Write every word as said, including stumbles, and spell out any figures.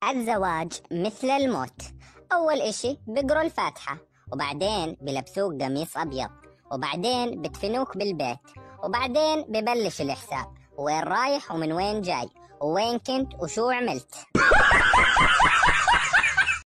الزواج مثل الموت. أول إشي بقروا الفاتحة، وبعدين بلبسوك قميص أبيض، وبعدين بدفنوك بالبيت، وبعدين ببلش الحساب، وين رايح ومن وين جاي ووين كنت وشو عملت.